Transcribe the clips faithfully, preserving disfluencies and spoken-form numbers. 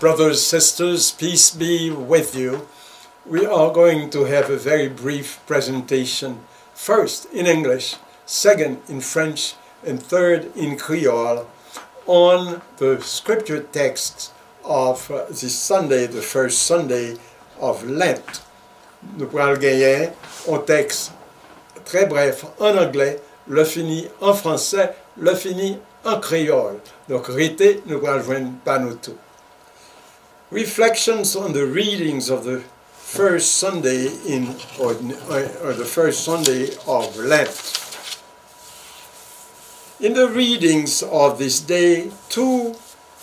Brothers, sisters, peace be with you. We are going to have a very brief presentation, first in English, second in French, and third in Creole, on the scripture texts of uh, this Sunday, the first Sunday of Lent. Nous pourrons gagner un texte très bref en anglais, le fini en français, le fini en créole. Donc, rété, nous pourrons joindre pas nous tout. Reflections on the readings of the first Sunday in, or, or the first Sunday of Lent. In the readings of this day, two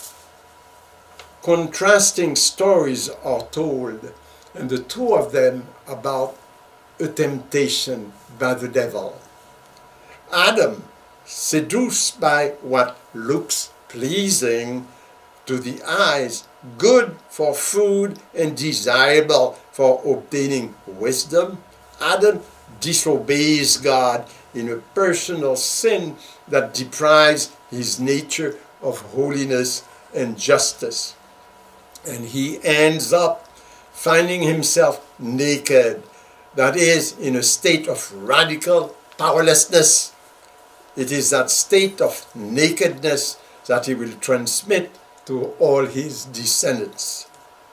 contrasting stories are told, and the two of them about a temptation by the devil. Adam, seduced by what looks pleasing to the eyes, good for food and desirable for obtaining wisdom, Adam disobeys God in a personal sin that deprives his nature of holiness and justice. And he ends up finding himself naked, that is, in a state of radical powerlessness. It is that state of nakedness that he will transmit to all his descendants.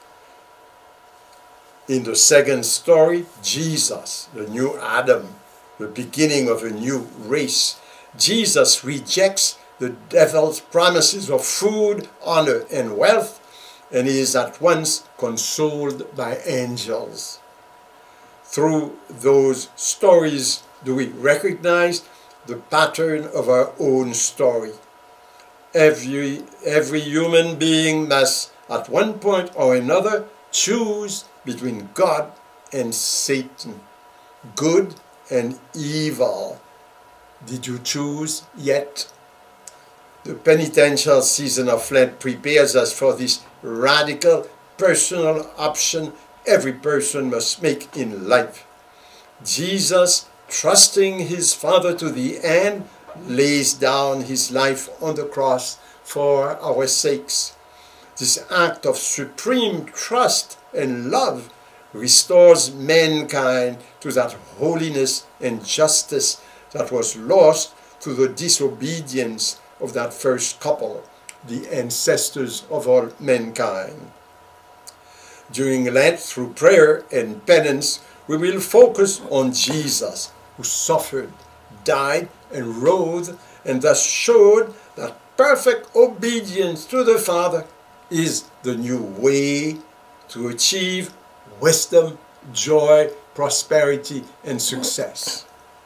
In the second story, Jesus, the new Adam, the beginning of a new race, Jesus rejects the devil's promises of food, honor, and wealth, and he is at once consoled by angels. Through those stories do we recognize the pattern of our own story. Every, every human being must, at one point or another, choose between God and Satan, good and evil. Did you choose yet? The penitential season of Lent prepares us for this radical personal option every person must make in life. Jesus, trusting his Father to the end, lays down his life on the cross for our sakes. This act of supreme trust and love restores mankind to that holiness and justice that was lost through the disobedience of that first couple, the ancestors of all mankind. During Lent, through prayer and penance, we will focus on Jesus, who suffered, died, and rose, and thus showed that perfect obedience to the Father is the new way to achieve wisdom, joy, prosperity, and success.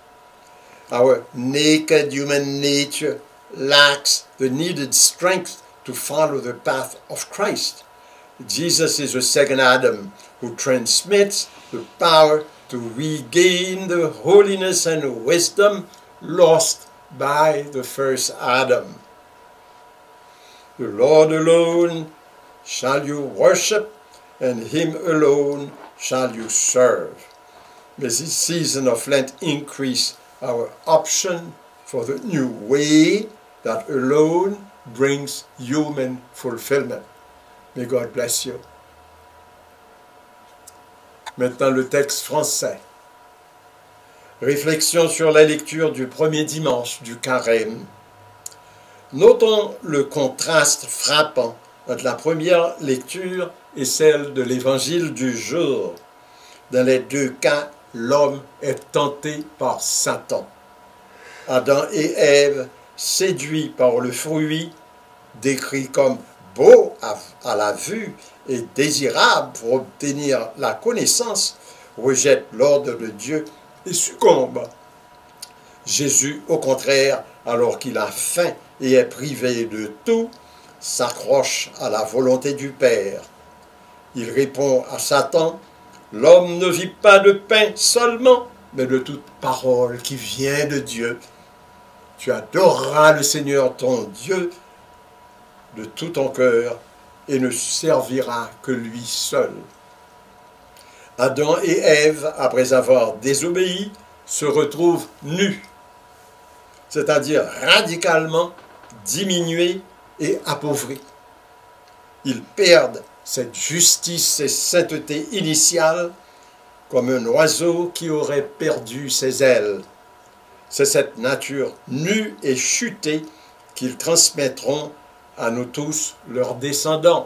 Our naked human nature lacks the needed strength to follow the path of Christ. Jesus is the second Adam who transmits the power to regain the holiness and wisdom lost by the first Adam. The Lord alone shall you worship, and him alone shall you serve. May this season of Lent increase our option for the new way that alone brings human fulfillment. May God bless you. Maintenant le texte français. Réflexion sur la lecture du premier dimanche du carême. Notons le contraste frappant entre la première lecture et celle de l'évangile du jour. Dans les deux cas, l'homme est tenté par Satan. Adam et Ève, séduits par le fruit, décrit comme beau à, à la vue et désirable pour obtenir la connaissance, rejettent l'ordre de Dieu et succombent. Jésus, au contraire, alors qu'il a faim et est privé de tout, s'accroche à la volonté du Père. Il répond à Satan, « L'homme ne vit pas de pain seulement, mais de toute parole qui vient de Dieu. Tu adoreras le Seigneur ton Dieu de tout ton cœur et ne serviras que lui seul. » Adam et Ève, après avoir désobéi, se retrouvent nus, c'est-à-dire radicalement diminués et appauvris. Ils perdent cette justice et sainteté initiale, comme un oiseau qui aurait perdu ses ailes. C'est cette nature nue et chutée qu'ils transmettront à nous tous, leurs descendants.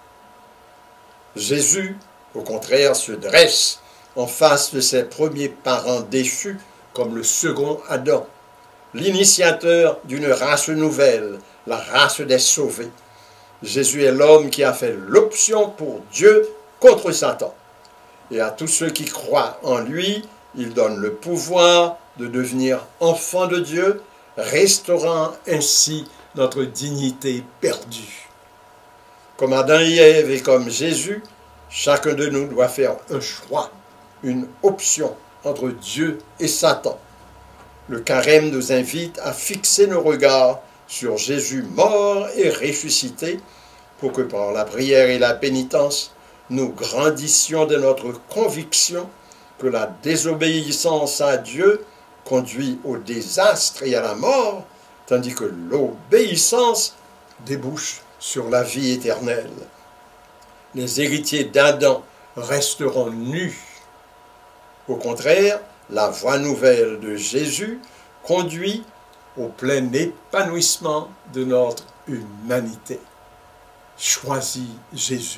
Jésus, au contraire, se dresse en face de ses premiers parents déchus, comme le second Adam, l'initiateur d'une race nouvelle, la race des sauvés. Jésus est l'homme qui a fait l'option pour Dieu contre Satan. Et à tous ceux qui croient en lui, il donne le pouvoir de devenir enfants de Dieu, restaurant ainsi notre dignité perdue. Comme Adam et Ève et comme Jésus, chacun de nous doit faire un choix, une option entre Dieu et Satan. Le carême nous invite à fixer nos regards sur Jésus mort et ressuscité pour que par la prière et la pénitence, nous grandissions de notre conviction que la désobéissance à Dieu conduit au désastre et à la mort, tandis que l'obéissance débouche sur la vie éternelle. Les héritiers d'Adam resteront nus. Au contraire, la voie nouvelle de Jésus conduit au plein épanouissement de notre humanité. Choisis Jésus.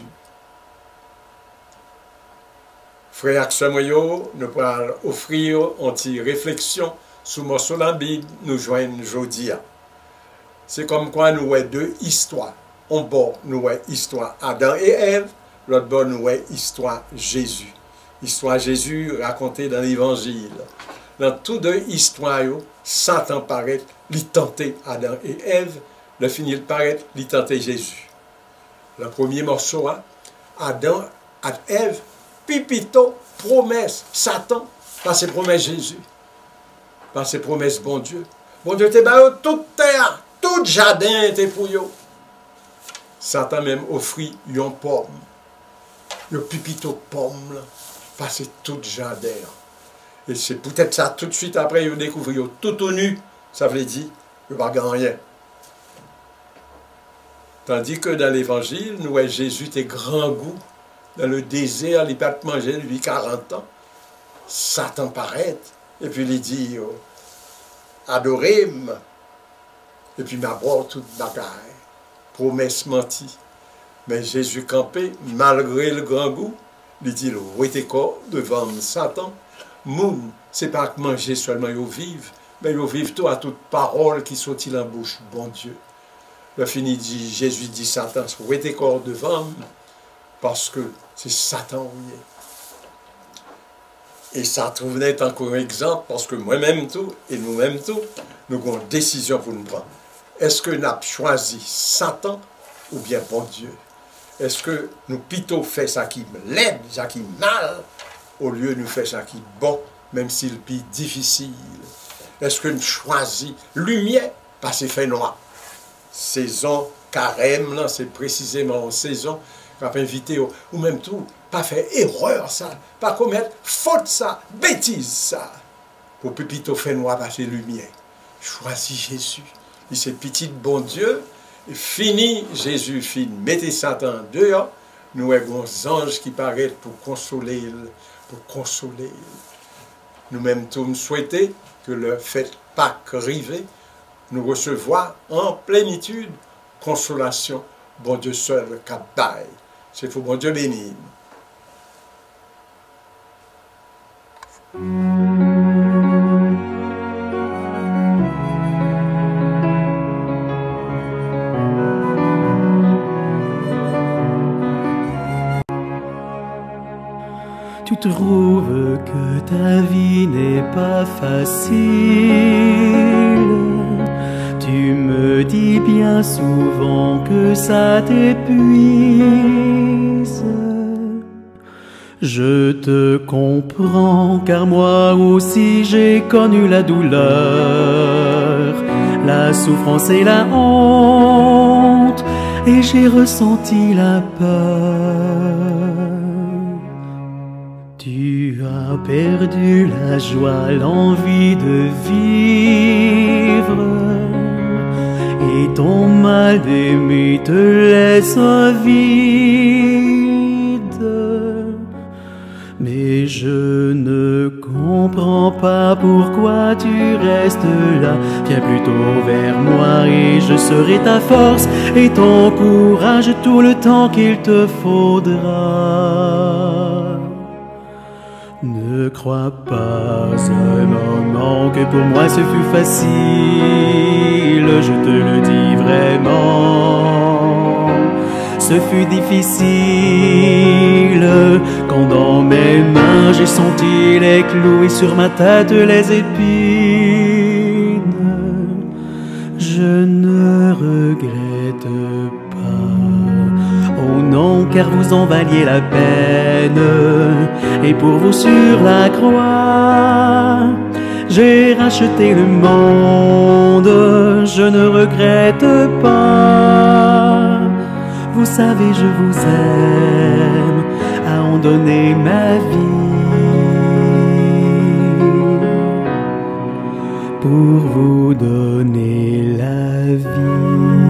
Frère Aksamoyo, nous pourrons offrir une petite réflexion sur le morceau de la Bible nous joignent aujourd'hui. C'est comme quoi nous avons deux histoires. Un bord, nous avons l'histoire Adam et Ève, l'autre bord, nous avons l'histoire Jésus. L'histoire Jésus racontée dans l'Évangile. Dans toutes deux histoires, Satan paraît, il tentait Adam et Ève, le fini il paraît, il tentait Jésus. Le premier morceau, Adam et Ève, pipito, promesse, Satan, par ses promesses Jésus, par ses promesses bon Dieu. Bon Dieu te baillé toute terre, tout jardin était pour eux. Satan même offrit une pomme, une pipito pomme, là, par c'est tout jardin. Et c'est peut-être ça tout de suite après, ils ont découvert tout au nu, ça veut dire, ils ne pas rien. Tandis que dans l'Évangile, nous voyons Jésus était grand goût. Dans le désert, il n'a pas mangé depuis quarante ans. Satan paraît. Et puis il dit, oh, adorez-moi. Et puis m'a boire toute bagaille. Promesse mentie. Mais Jésus campé, malgré le grand goût, il dit, le était corps devant Satan. Moun, c'est pas que manger seulement, ils vivent, mais ils vivent tout à toute parole qui sortit en bouche, bon Dieu. Le fini dit, Jésus dit, Satan, vous était corps devant, parce que c'est Satan. Et ça trouvait encore un exemple, parce que moi-même tout, et nous-mêmes tout, nous avons une décision pour nous prendre. Est-ce que nous avons choisi Satan ou bien bon Dieu? Est-ce que nous plutôt fait ça qui l'aide, ça qui mal, au lieu de nous faire ça qui bon, même s'il est plus difficile? Est-ce que nous choisissons lumière parce que c'est fait noir? Saison carême, là, c'est précisément en saison qu'on peut inviter, ou même tout, pas faire erreur ça, pas commettre faute ça, bêtise ça, pour plutôt faire noir parce que lumière. Choisis Jésus. Il c'est petit bon Dieu, et fini Jésus, fini, mettez Satan dehors, nous avons des anges qui paraissent pour consoler, pour consoler. Nous-mêmes tous nous souhaitons que le fait Pâques arrive, nous recevoir en plénitude consolation, bon Dieu seul, capaille. C'est pour bon Dieu béni. Tu trouves que ta vie n'est pas facile. Tu me dis bien souvent que ça t'épuise. Je te comprends, car moi aussi j'ai connu la douleur, la souffrance et la honte, et j'ai ressenti la peur. Tu as perdu la joie, l'envie de vivre, et ton mal-aimé te laisse vide. Mais je ne comprends pas pourquoi tu restes là. Viens plutôt vers moi et je serai ta force et ton courage tout le temps qu'il te faudra. Ne crois pas un moment que pour moi ce fut facile, je te le dis vraiment. Ce fut difficile quand dans mes mains j'ai senti les clous et sur ma tête les épines. Je ne regrette pas, oh non, car vous en valiez la peine. Et pour vous sur la croix, j'ai racheté le monde. Je ne regrette pas. Vous savez, je vous aime à en donner ma vie pour vous donner la vie.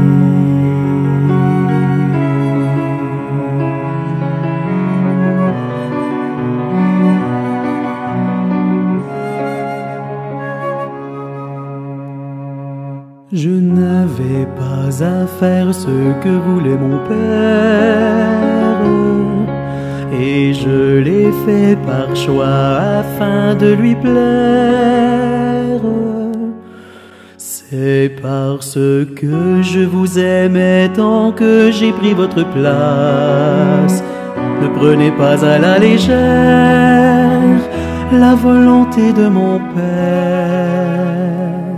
Je n'avais pas à faire ce que voulait mon père, et je l'ai fait par choix afin de lui plaire. C'est parce que je vous aimais tant que j'ai pris votre place. Ne prenez pas à la légère la volonté de mon Père.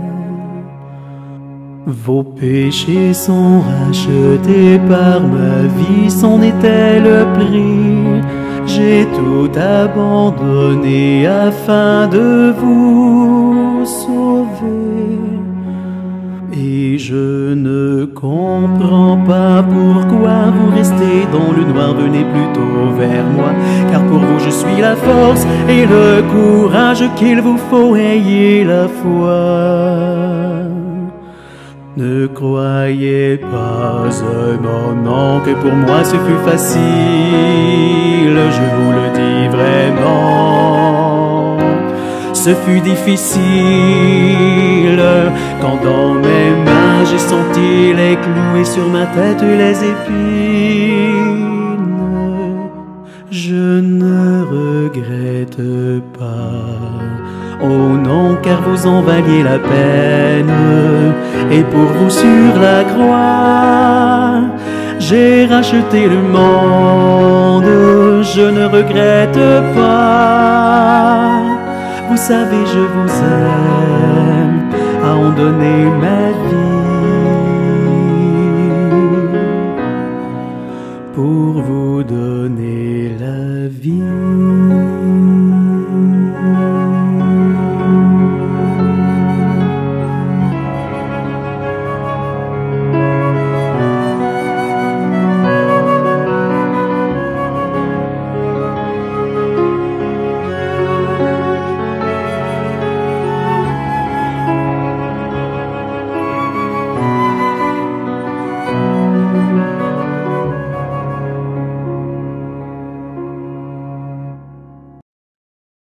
Vos péchés sont rachetés par ma vie, c'en était le prix. J'ai tout abandonné afin de vous sauver. Et je ne comprends pas pourquoi vous restez dans le noir, venez plutôt vers moi. Car pour vous je suis la force et le courage qu'il vous faut, ayez la foi. Ne croyez pas un moment que pour moi ce fut facile, je vous le dis vraiment. Ce fut difficile quand dans mes mains j'ai senti les clous et sur ma tête les épines. Je ne regrette pas, oh non, car vous en valiez la peine. Et pour vous sur la croix, j'ai racheté le monde. Je ne regrette pas. Vous savez, je vous aime à en donner ma vie pour vous donner la vie.